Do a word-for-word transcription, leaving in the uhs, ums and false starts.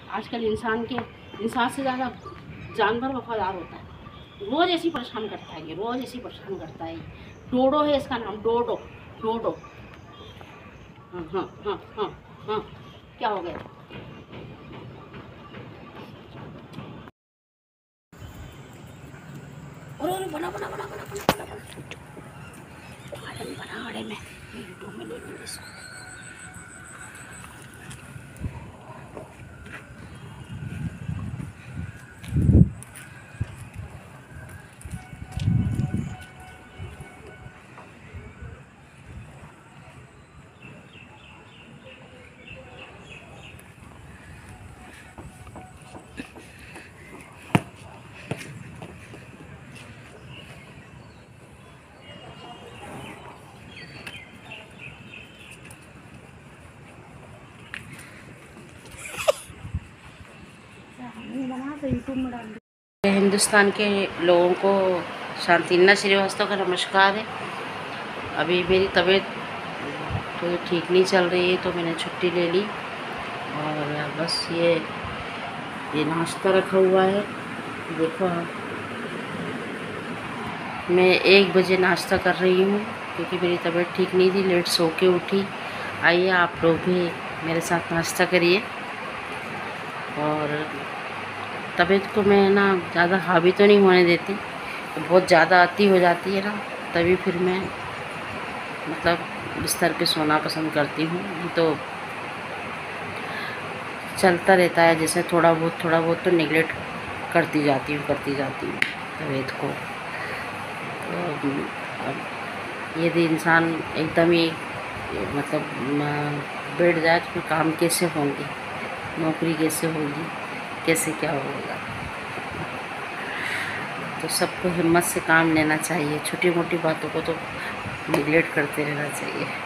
आजकल इंसान के इंसान से ज़्यादा जानवर वफादार होता है। रोज़ ऐसी परेशान करता है, ये रोज़ ऐसी परेशान करता है। डोडो है इसका नाम, डोडो डोडो। हाँ हाँ हाँ हाँ हाँ, क्या हो गया? अरे बना बना बना बना बना बना बना आड़े में बना, आड़े में यूट्यूब में ले लूँगी इसको। यूट्यूब में डाल हिंदुस्तान के लोगों को शांतिना श्रीवास्तव का नमस्कार है। अभी मेरी तबीयत तो ठीक नहीं चल रही है, तो मैंने छुट्टी ले ली और बस ये ये नाश्ता रखा हुआ है। देखो मैं एक बजे नाश्ता कर रही हूँ क्योंकि मेरी तबीयत ठीक नहीं थी, लेट सो के उठी। आइए आप लोग भी मेरे साथ नाश्ता करिए। और तबीयत को मैं ना ज़्यादा हावी तो नहीं होने देती, बहुत ज़्यादा आती हो जाती है ना, तभी फिर मैं मतलब बिस्तर पे सोना पसंद करती हूँ। नहीं तो चलता रहता है, जैसे थोड़ा बहुत थोड़ा बहुत तो निगलेक्ट करती जाती हूँ करती जाती हूँ तबीयत को। तो यदि इंसान एकदम ही मतलब बैठ जाए तो फिर काम कैसे होंगे, नौकरी कैसे होगी, कैसे क्या होगा। तो सबको हिम्मत से काम लेना चाहिए, छोटी मोटी बातों को तो निगलेक्ट करते रहना चाहिए।